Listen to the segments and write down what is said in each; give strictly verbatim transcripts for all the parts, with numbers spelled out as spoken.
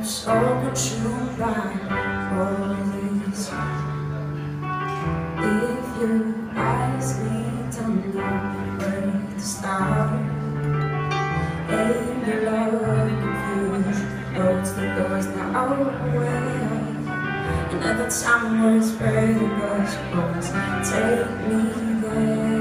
so consumed by worries. If you ask me, don't know where to start. Ain't your love confused, roads that goes nowhere. And every time words spread across roads, take me there.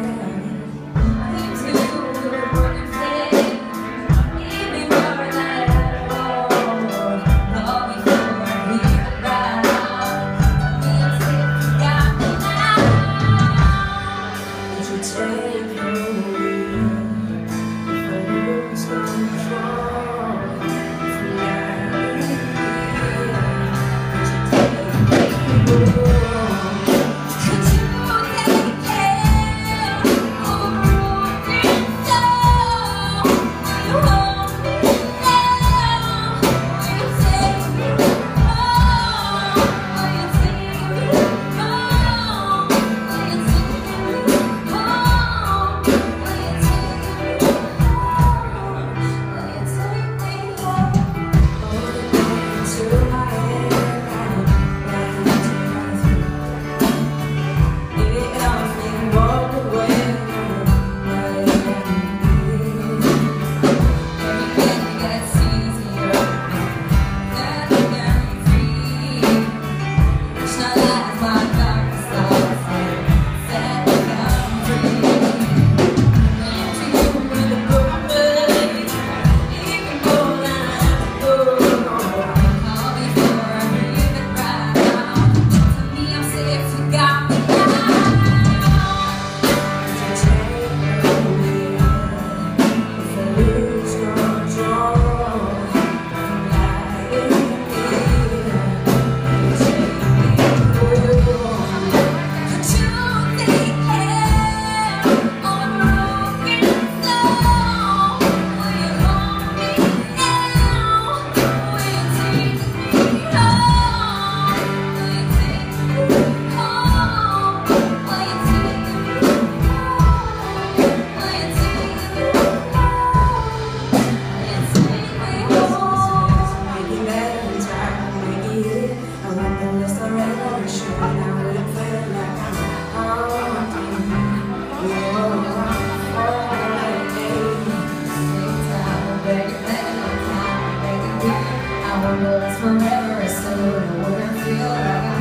Forever, so I wouldn't feel like I'm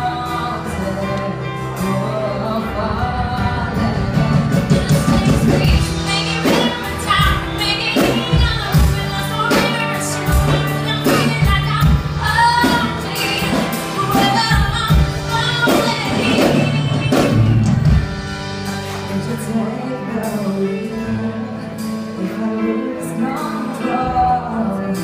haunted. Oh, falling. This thing's reach, make it better on time, make it young, forever, so I'm feeling like I'm haunted. Forever, I'm falling. Would you take the wheel if I lose control?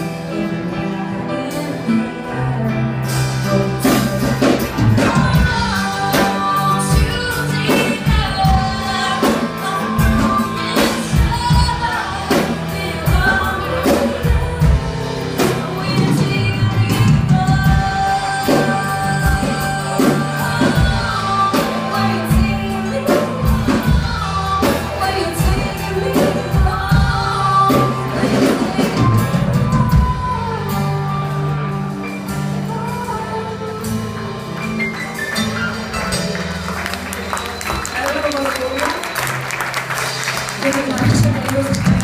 Thank you.